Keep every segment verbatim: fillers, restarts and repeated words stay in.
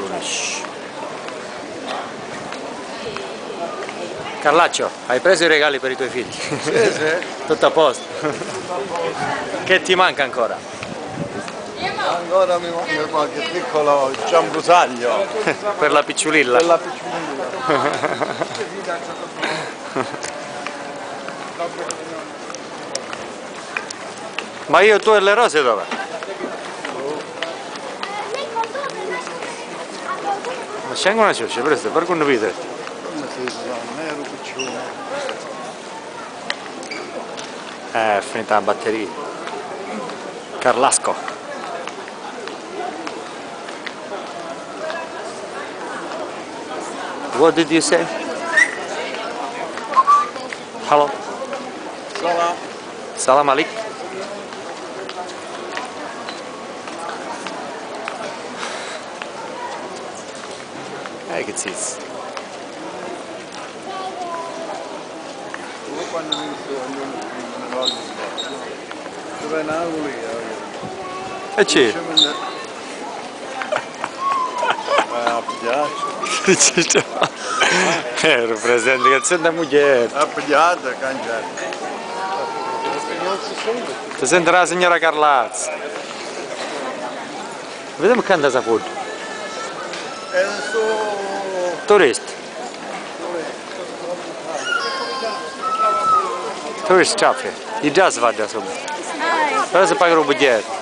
Carlaccio, hai preso i regali per i tuoi figli? Sì, sì. Tutto a posto? Che ti manca ancora? Ancora mi manca qualche piccolo ciambrusaglio. Per la picciulilla? Per la picciulilla. Ma io, tu e le rose dove? Ma scengono una cioccia, presto, per condividere. Come si dice? Nero piccione. Eh, è finita la batteria. Carlasco. What did you say? Hello? Salam. Salam alik. Hey, che zis. Quando mi sono dove Napoli E c'è? eh piace Eh, rappresentazione da moglie. a pigliata cangiare Ti sentirà la signora Carlazzi. Vediamo che anda a fuori. e su Tourist. Tourist ciaffe. I già svaglia subito. Però si paga un biglietto.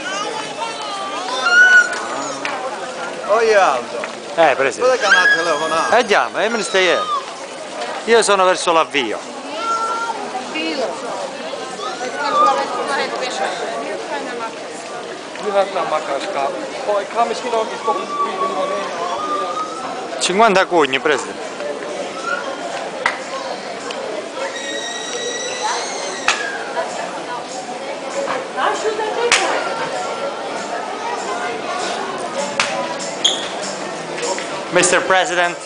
oi Aldo Eh, presidente. dove che mi ha telefonato? Eh già, ma io me ne stai ieri. Io sono verso l'avvio. cinquanta cugni, presidente. mister President.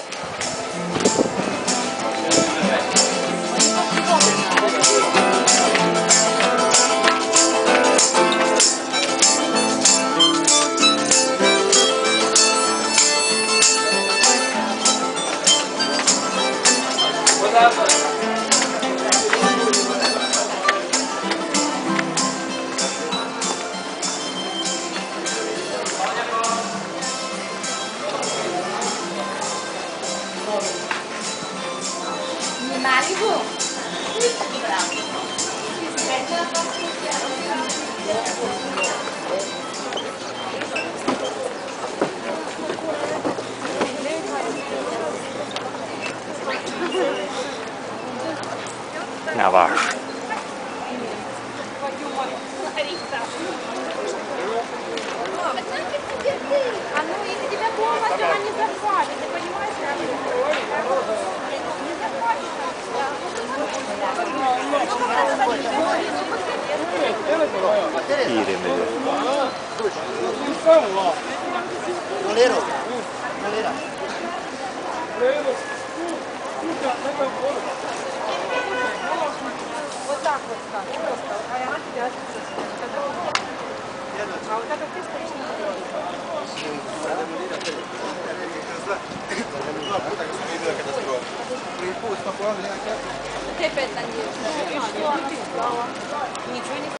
Malibu? Navarro. А ну, если тебя полностью она не захватит, ты понимаешь, Valero Valera вот так вот так, просто, а она тебя отпустит. А вот это ты стоишь на Che per Nичего не